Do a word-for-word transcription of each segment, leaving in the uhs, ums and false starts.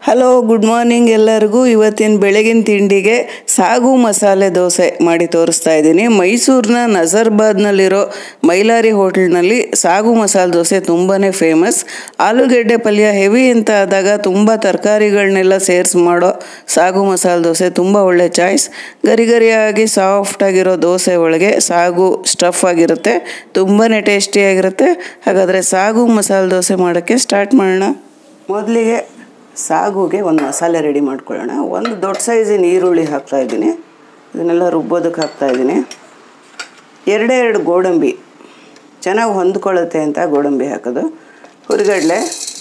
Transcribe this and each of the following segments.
Hello good morning ಎಲ್ಲರಿಗೂ. ಇವತ್ತಿನ ಬೆಳಗಿನ ತಿಂಡಿಗೆ ಸಾಗು ಮಸಾಲೆ ದೋಸೆ ಮಾಡಿ ತೋರಿಸ್ತಾ ಇದ್ದೀನಿ. ಮೈಸೂರಿನ ನಜರ್ಬಾದ್ನಲ್ಲಿರೋ ಮೈಲಾರಿ ಹೋಟೆಲ್ನಲ್ಲಿ ಸಾಗು ಮಸಾಲೆ ದೋಸೆ ತುಂಬಾ ಫೇಮಸ್. ಆಲೂಗೆಡ್ಡೆ ಪಲ್ಯ ಹೆವಿ ಅಂತ ಆದಾಗ ತುಂಬ ತರಕಾರಿಗಳನ್ನೆಲ್ಲ ಸೇರಿಸಿ ಮಾಡೋ ಸಾಗು ಮಸಾಲೆ ದೋಸೆ ತುಂಬ ಒಳ್ಳೆ ಚಾಯ್ಸ್. ಗರಿ ಗರಿಯಾಗಿ ಸಾಫ್ಟಾಗಿರೋ ದೋಸೆ ಒಳಗೆ ಸಾಗು ಸ್ಟಫ್ ಆಗಿರುತ್ತೆ, ತುಂಬಾ ಟೇಸ್ಟಿಯಾಗಿರುತ್ತೆ. ಹಾಗಾದರೆ ಸಾಗು ಮಸಾಲೆ ದೋಸೆ ಮಾಡೋಕ್ಕೆ ಸ್ಟಾರ್ಟ್ ಮಾಡೋಣ. ಮೊದಲಿಗೆ ಸಾಗುಗೆ ಒಂದು ಮಸಾಲೆ ರೆಡಿ ಮಾಡ್ಕೊಳ್ಳೋಣ. ಒಂದು ದೊಡ್ಡ ಸೈಜಿನ ಈರುಳ್ಳಿ ಹಾಕ್ತಾಯಿದ್ದೀನಿ, ಇದನ್ನೆಲ್ಲ ರುಬ್ಬೋದಕ್ಕೆ ಹಾಕ್ತಾಯಿದ್ದೀನಿ. ಎರಡೇ ಎರಡು ಗೋಡಂಬಿ ಚೆನ್ನಾಗಿ ಹೊಂದ್ಕೊಳ್ಳುತ್ತೆ ಅಂತ ಗೋಡಂಬಿ ಹಾಕೋದು. ಹುರಿಗಡಲೆ,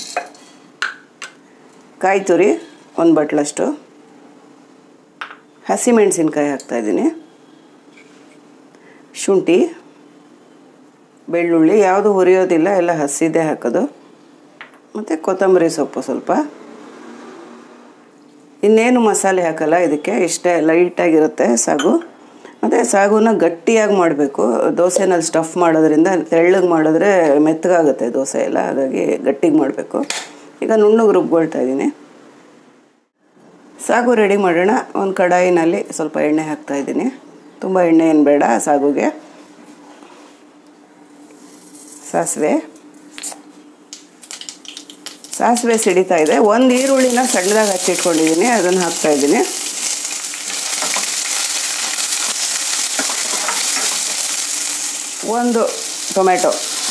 ಕಾಯಿ ತುರಿ ಒಂದು ಬಟ್ಲಷ್ಟು, ಹಸಿಮೆಣಸಿನ್ಕಾಯಿ ಹಾಕ್ತಾಯಿದ್ದೀನಿ, ಶುಂಠಿ, ಬೆಳ್ಳುಳ್ಳಿ ಯಾವುದು ಹುರಿಯೋದಿಲ್ಲ, ಎಲ್ಲ ಹಸಿದೇ ಹಾಕೋದು, ಮತ್ತು ಕೊತ್ತಂಬರಿ ಸೊಪ್ಪು ಸ್ವಲ್ಪ. ಇನ್ನೇನು ಮಸಾಲೆ ಹಾಕಲ್ಲ ಇದಕ್ಕೆ, ಇಷ್ಟೇ ಲೈಟಾಗಿರುತ್ತೆ ಸಾಗು. ಮತ್ತು ಸಾಗುನ ಗಟ್ಟಿಯಾಗಿ ಮಾಡಬೇಕು. ದೋಸೆನಲ್ಲಿ ಸ್ಟಫ್ ಮಾಡೋದ್ರಿಂದ ತೆಳ್ಳಗೆ ಮಾಡಿದ್ರೆ ಮೆತ್ತಗಾಗುತ್ತೆ ದೋಸೆ ಎಲ್ಲ, ಹಾಗಾಗಿ ಗಟ್ಟಿಗೆ ಮಾಡಬೇಕು. ಈಗ ನುಣ್ಣಗೆ ರುಬ್ಕೊಳ್ತಾ ಇದ್ದೀನಿ. ಸಾಗು ರೆಡಿ ಮಾಡೋಣ. ಒಂದು ಕಡಾಯಿನಲ್ಲಿ ಸ್ವಲ್ಪ ಎಣ್ಣೆ ಹಾಕ್ತಾಯಿದ್ದೀನಿ. ತುಂಬ ಎಣ್ಣೆ ಏನು ಬೇಡ ಸಾಗುಗೆ. ಸಾಸಿವೆ ಸಾಸಿವೆ ಸಿಡಿತಾ ಇದೆ. ಒಂದು ಈರುಳ್ಳಿನ ಸಣ್ಣದಾಗಿ ಹಚ್ಚಿಟ್ಕೊಂಡಿದ್ದೀನಿ, ಅದನ್ನು ಹಾಕ್ತಾಯಿದ್ದೀನಿ. ಒಂದು ಟೊಮೆಟೊ,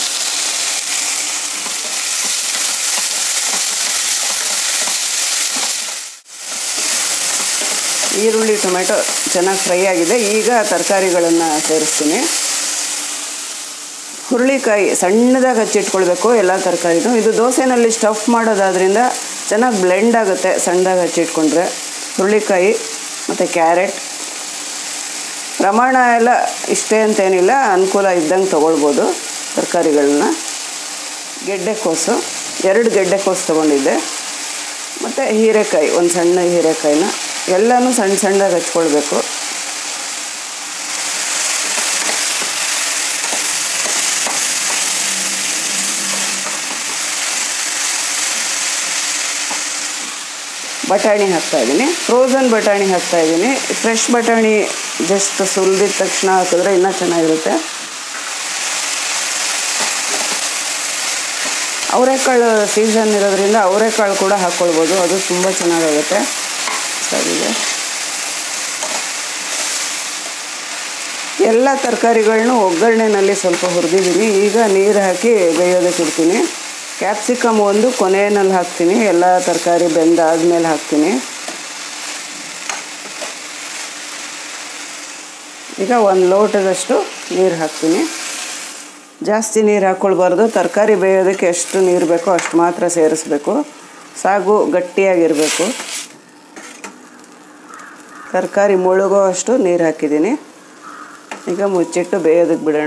ಈರುಳ್ಳಿ ಟೊಮೆಟೊ ಚೆನ್ನಾಗಿ ಫ್ರೈ ಆಗಿದೆ. ಈಗ ತರಕಾರಿಗಳನ್ನು ಸೇರಿಸ್ತೀನಿ. ಹುರುಳಿಕಾಯಿ ಸಣ್ಣದಾಗಿ ಹಚ್ಚಿಟ್ಕೊಳ್ಬೇಕು ಎಲ್ಲ ತರಕಾರಿನೂ. ಇದು ದೋಸೆನಲ್ಲಿ ಸ್ಟಫ್ ಮಾಡೋದಾದ್ರಿಂದ ಚೆನ್ನಾಗಿ ಬ್ಲೆಂಡ್ ಆಗುತ್ತೆ ಸಣ್ಣದಾಗಿ ಹಚ್ಚಿಟ್ಕೊಂಡ್ರೆ. ಹುರುಳಿಕಾಯಿ ಮತ್ತು ಕ್ಯಾರೆಟ್, ಪ್ರಮಾಣ ಎಲ್ಲ ಇಷ್ಟೇ ಅಂತೇನಿಲ್ಲ, ಅನುಕೂಲ ಇದ್ದಂಗೆ ತೊಗೊಳ್ಬೋದು ತರಕಾರಿಗಳನ್ನ. ಗೆಡ್ಡೆಕೋಸು, ಎರಡು ಗೆಡ್ಡೆಕೋಸು ತೊಗೊಂಡಿದ್ದೆ, ಮತ್ತು ಹೀರೆಕಾಯಿ, ಒಂದು ಸಣ್ಣ ಹೀರೆಕಾಯಿನ ಎಲ್ಲನೂ ಸಣ್ಣ ಸಣ್ಣದಾಗಿ ಹಚ್ಕೊಳ್ಬೇಕು. ಬಟಾಣಿ ಹಾಕ್ತಾಯಿದ್ದೀನಿ, ಫ್ರೋಝನ್ ಬಟಾಣಿ ಹಾಕ್ತಾಯಿದ್ದೀನಿ. ಫ್ರೆಶ್ ಬಟಾಣಿ ಜಸ್ಟ್ ಸುಲಿದಿದ ತಕ್ಷಣ ಹಾಕಿದ್ರೆ ಇನ್ನೂ ಚೆನ್ನಾಗಿರುತ್ತೆ. ಅವರೆಕಾಳು ಸೀಸನ್ ಇರೋದ್ರಿಂದ ಅವರೆಕಾಳು ಕೂಡ ಹಾಕ್ಕೊಳ್ಬೋದು, ಅದು ತುಂಬ ಚೆನ್ನಾಗಾಗುತ್ತೆ. ಸರಿದೆ, ಎಲ್ಲ ತರಕಾರಿಗಳನ್ನೂ ಒಗ್ಗರಣೆನಲ್ಲಿ ಸ್ವಲ್ಪ ಹುರಿದಿದ್ದೀನಿ. ಈಗ ನೀರು ಹಾಕಿ ಬೇಯೋದಕ್ಕೆ ಇಡ್ತೀನಿ. ಕ್ಯಾಪ್ಸಿಕಮ್ ಒಂದು ಕೊನೆಯಲ್ಲಿ ಹಾಕ್ತೀನಿ, ಎಲ್ಲ ತರಕಾರಿ ಬೆಂದಾದ್ಮೇಲೆ ಹಾಕ್ತೀನಿ. ಈಗ ಒಂದು ಲೋಟದಷ್ಟು ನೀರು ಹಾಕ್ತೀನಿ. ಜಾಸ್ತಿ ನೀರು ಹಾಕ್ಕೊಳ್ಬಾರ್ದು, ತರಕಾರಿ ಬೇಯೋದಕ್ಕೆ ಎಷ್ಟು ನೀರು ಬೇಕೋ ಅಷ್ಟು ಮಾತ್ರ ಸೇರಿಸ್ಬೇಕು. ಸಾಗು ಗಟ್ಟಿಯಾಗಿರಬೇಕು. ತರಕಾರಿ ಮುಳುಗೋ ಅಷ್ಟು ನೀರು ಹಾಕಿದ್ದೀನಿ. ಈಗ ಮುಚ್ಚಿಟ್ಟು ಬೇಯೋದಕ್ಕೆ ಬಿಡೋಣ.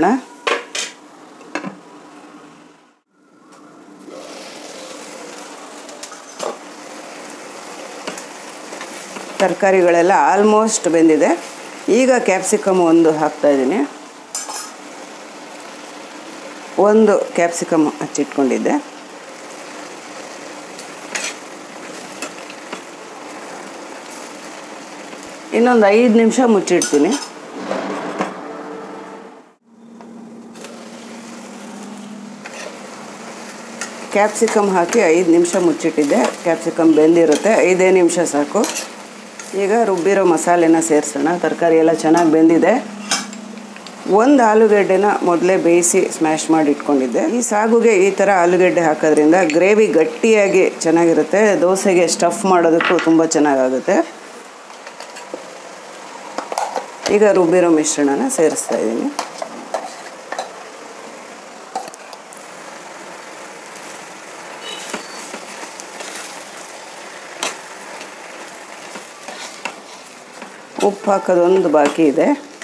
ತರಕಾರಿಗಳೆಲ್ಲ ಆಲ್ಮೋಸ್ಟ್ ಬೆಂದಿದೆ. ಈಗ ಕ್ಯಾಪ್ಸಿಕಮ್ ಒಂದು ಹಾಕ್ತಾಯಿದ್ದೀನಿ. ಒಂದು ಕ್ಯಾಪ್ಸಿಕಮ್ ಹಚ್ಚಿಟ್ಕೊಂಡಿದ್ದೆ. ಇನ್ನೊಂದು ಐದು ನಿಮಿಷ ಮುಚ್ಚಿಡ್ತೀನಿ. ಕ್ಯಾಪ್ಸಿಕಮ್ ಹಾಕಿ ಐದು ನಿಮಿಷ ಮುಚ್ಚಿಟ್ಟಿದ್ದೆ. ಕ್ಯಾಪ್ಸಿಕಮ್ ಬೆಂದಿರುತ್ತೆ, ಐದೇ ನಿಮಿಷ ಸಾಕು. ಈಗ ರುಬ್ಬಿರೋ ಮಸಾಲೆನ ಸೇರಿಸೋಣ. ತರಕಾರಿ ಎಲ್ಲ ಚೆನ್ನಾಗಿ ಬೆಂದಿದೆ. ಒಂದು ಆಲೂಗೆಡ್ಡೆನ ಮೊದಲೇ ಬೇಯಿಸಿ ಸ್ಮ್ಯಾಶ್ ಮಾಡಿ ಇಟ್ಕೊಂಡಿದ್ದೆ. ಈ ಸಾಗುಗೆ ಈ ಥರ ಆಲೂಗೆಡ್ಡೆ ಹಾಕೋದ್ರಿಂದ ಗ್ರೇವಿ ಗಟ್ಟಿಯಾಗಿ ಚೆನ್ನಾಗಿರುತ್ತೆ. ದೋಸೆಗೆ ಸ್ಟಫ್ ಮಾಡೋದಕ್ಕೂ ತುಂಬ ಚೆನ್ನಾಗಾಗುತ್ತೆ. ಈಗ ರುಬ್ಬಿರೋ ಮಿಶ್ರಣನ ಸೇರಿಸ್ತಾ ಇದ್ದೀನಿ. ಉಪ್ಪು ಹಾಕೋದೊಂದು ಬಾಕಿ ಇದೆ,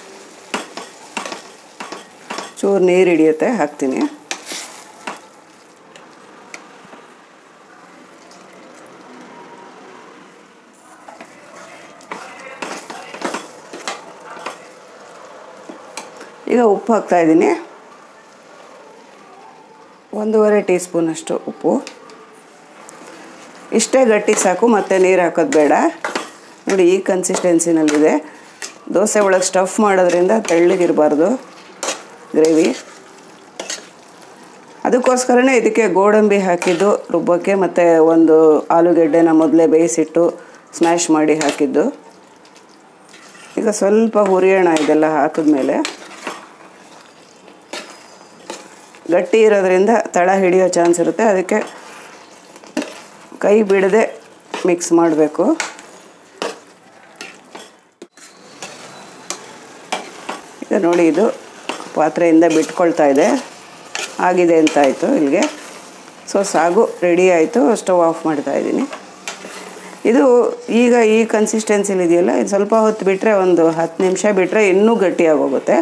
ಚೂರು ನೀರು ಹಿಡಿಯುತ್ತೆ, ಹಾಕ್ತೀನಿ. ಈಗ ಉಪ್ಪು ಹಾಕ್ತಾಯಿದ್ದೀನಿ. ಒಂದೂವರೆ ಟೀ ಸ್ಪೂನಷ್ಟು ಉಪ್ಪು. ಇಷ್ಟೇ ಗಟ್ಟಿ ಸಾಕು, ಮತ್ತು ನೀರು ಹಾಕೋದು ಬೇಡ. ನೋಡಿ ಈ ಕನ್ಸಿಸ್ಟೆನ್ಸಿನಲ್ಲಿದೆ. ದೋಸೆ ಒಳಗೆ ಸ್ಟಫ್ ಮಾಡೋದ್ರಿಂದ ತೆಳ್ಳಗಿರಬಾರ್ದು ಗ್ರೇವಿ. ಅದಕ್ಕೋಸ್ಕರನೇ ಇದಕ್ಕೆ ಗೋಡಂಬಿ ಹಾಕಿದ್ದು ರುಬ್ಬಕ್ಕೆ, ಮತ್ತು ಒಂದು ಆಲೂಗೆಡ್ಡೆನ ಮೊದಲೇ ಬೇಯಿಸಿಟ್ಟು ಸ್ಮ್ಯಾಶ್ ಮಾಡಿ ಹಾಕಿದ್ದು. ಈಗ ಸ್ವಲ್ಪ ಹುರಿಯೋಣ ಇದೆಲ್ಲ ಹಾಕಿದ್ಮೇಲೆ. ಗಟ್ಟಿ ಇರೋದ್ರಿಂದ ತಳ ಹಿಡಿಯೋ ಚಾನ್ಸ್ ಇರುತ್ತೆ, ಅದಕ್ಕೆ ಕೈ ಬಿಡದೆ ಮಿಕ್ಸ್ ಮಾಡಬೇಕು. ಈಗ ನೋಡಿ ಇದು ಪಾತ್ರೆಯಿಂದ ಬಿಟ್ಕೊಳ್ತಾ ಇದೆ, ಆಗಿದೆ ಅಂತ ಆಯಿತು ಇಲ್ಲಿಗೆ. ಸೊ ಸಾಗು ರೆಡಿ ಆಯಿತು, ಸ್ಟವ್ ಆಫ್ ಮಾಡ್ತಾ ಇದ್ದೀನಿ. ಇದು ಈಗ ಈ ಕನ್ಸಿಸ್ಟೆನ್ಸಿಲಿ ಇದೆಯಲ್ಲ, ಇದು ಸ್ವಲ್ಪ ಹೊತ್ತು ಬಿಟ್ಟರೆ, ಒಂದು ಹತ್ತು ನಿಮಿಷ ಬಿಟ್ಟರೆ ಇನ್ನೂ ಗಟ್ಟಿಯಾಗೋಗುತ್ತೆ.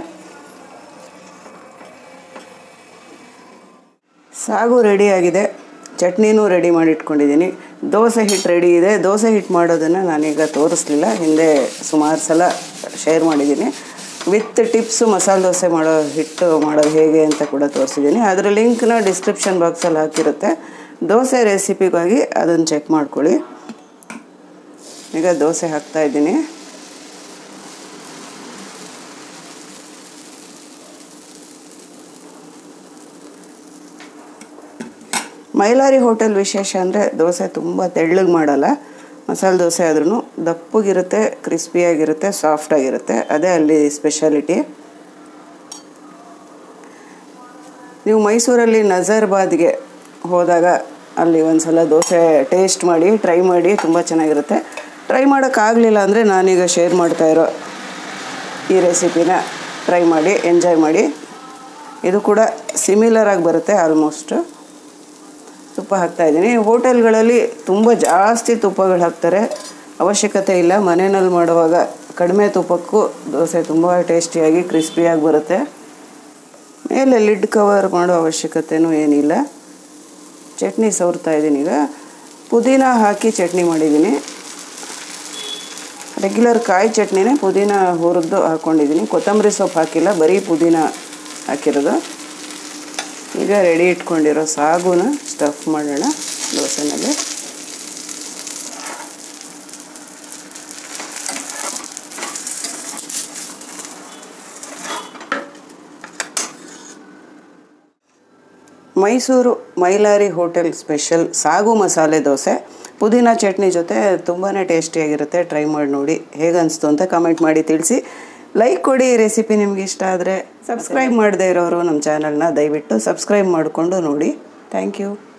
ಸಾಗು ರೆಡಿಯಾಗಿದೆ, ಚಟ್ನಿನೂ ರೆಡಿ ಮಾಡಿ ಇಟ್ಕೊಂಡಿದ್ದೀನಿ. ದೋಸೆ ಹಿಟ್ಟು ರೆಡಿ ಇದೆ. ದೋಸೆ ಹಿಟ್ಟು ಮಾಡೋದನ್ನು ನಾನೀಗ ತೋರಿಸ್ಲಿಲ್ಲ, ಹಿಂದೆ ಸುಮಾರು ಸಲ ಶೇರ್ ಮಾಡಿದ್ದೀನಿ. ವಿತ್ ಟಿಪ್ಸು ಮಸಾಲೆ ದೋಸೆ ಮಾಡೋ ಹಿಟ್ಟು ಮಾಡೋದು ಹೇಗೆ ಅಂತ ಕೂಡ ತೋರಿಸಿದ್ದೀನಿ. ಅದರ ಲಿಂಕ್ನ ಡಿಸ್ಕ್ರಿಪ್ಷನ್ ಬಾಕ್ಸಲ್ಲಿ ಹಾಕಿರುತ್ತೆ. ದೋಸೆ ರೆಸಿಪಿಗಾಗಿ ಅದನ್ನು ಚೆಕ್ ಮಾಡ್ಕೊಳ್ಳಿ. ಈಗ ದೋಸೆ ಹಾಕ್ತಾಯಿದ್ದೀನಿ. ಮೈಲಾರಿ ಹೋಟೆಲ್ ವಿಶೇಷ ಅಂದರೆ ದೋಸೆ ತುಂಬ ತೆಳ್ಳಗೆ ಮಾಡಲ್ಲ. ಮಸಾಲೆ ದೋಸೆ ಆದ್ರೂ ದಪ್ಪಗಿರುತ್ತೆ, ಕ್ರಿಸ್ಪಿಯಾಗಿರುತ್ತೆ, ಸಾಫ್ಟಾಗಿರುತ್ತೆ. ಅದೇ ಅಲ್ಲಿ ಸ್ಪೆಷಾಲಿಟಿ. ನೀವು ಮೈಸೂರಲ್ಲಿ ನಜರ್ಬಾದ್ಗೆ ಹೋದಾಗ ಅಲ್ಲಿ ಒಂದು ಸಲ ದೋಸೆ ಟೇಸ್ಟ್ ಮಾಡಿ, ಟ್ರೈ ಮಾಡಿ, ತುಂಬ ಚೆನ್ನಾಗಿರುತ್ತೆ. ಟ್ರೈ ಮಾಡೋಕ್ಕಾಗಲಿಲ್ಲ ಅಂದರೆ ನಾನೀಗ ಶೇರ್ ಮಾಡ್ತಾಯಿರೋ ಈ ರೆಸಿಪಿನ ಟ್ರೈ ಮಾಡಿ, ಎಂಜಾಯ್ ಮಾಡಿ. ಇದು ಕೂಡ ಸಿಮಿಲರಾಗಿ ಬರುತ್ತೆ ಆಲ್ಮೋಸ್ಟ್. ತುಪ್ಪ ಹಾಕ್ತಾಯಿದ್ದೀನಿ. ಹೋಟೆಲ್ಗಳಲ್ಲಿ ತುಂಬ ಜಾಸ್ತಿ ತುಪ್ಪಗಳು ಹಾಕ್ತಾರೆ, ಅವಶ್ಯಕತೆ ಇಲ್ಲ. ಮನೆಯಲ್ಲಿ ಮಾಡುವಾಗ ಕಡಿಮೆ ತುಪ್ಪಕ್ಕೂ ದೋಸೆ ತುಂಬ ಟೇಸ್ಟಿಯಾಗಿ ಕ್ರಿಸ್ಪಿಯಾಗಿ ಬರುತ್ತೆ. ಮೇಲೆ ಲಿಡ್ ಕವರ್ ಮಾಡೋ ಅವಶ್ಯಕತೆಯೂ ಏನಿಲ್ಲ. ಚಟ್ನಿ ಸವರ್ತಾ ಇದ್ದೀನಿ. ಈಗ ಪುದೀನ ಹಾಕಿ ಚಟ್ನಿ ಮಾಡಿದ್ದೀನಿ. ರೆಗ್ಯುಲರ್ ಕಾಯಿ ಚಟ್ನಿನೇ ಪುದೀನ ಹುರಿದು ಹಾಕ್ಕೊಂಡಿದ್ದೀನಿ. ಕೊತ್ತಂಬರಿ ಸೊಪ್ಪು ಹಾಕಿಲ್ಲ, ಬರೀ ಪುದೀನ ಹಾಕಿರೋದು. ಈಗ ರೆಡಿ ಇಟ್ಕೊಂಡಿರೋ ಸಾಗುನ ಸ್ಟಫ್ ಮಾಡೋಣ ದೋಸೆನಲ್ಲಿ. ಮೈಸೂರು ಮೈಲಾರಿ ಹೋಟೆಲ್ ಸ್ಪೆಷಲ್ ಸಾಗು ಮಸಾಲೆ ದೋಸೆ ಪುದೀನ ಚಟ್ನಿ ಜೊತೆ ತುಂಬಾ ಟೇಸ್ಟಿಯಾಗಿರುತ್ತೆ. ಟ್ರೈ ಮಾಡಿ ನೋಡಿ, ಹೇಗೆ ಅನಿಸ್ತು ಅಂತ ಕಮೆಂಟ್ ಮಾಡಿ ತಿಳಿಸಿ. ಲೈಕ್ ಕೊಡಿ. ಈ ರೆಸಿಪಿ ನಿಮ್ಗೆ ಇಷ್ಟ ಆದರೆ ಸಬ್ಸ್ಕ್ರೈಬ್ ಮಾಡದೇ ಇರೋರು ನಮ್ಮ ಚಾನಲ್ನ ದಯವಿಟ್ಟು ಸಬ್ಸ್ಕ್ರೈಬ್ ಮಾಡಿಕೊಂಡು ನೋಡಿ. Thank you.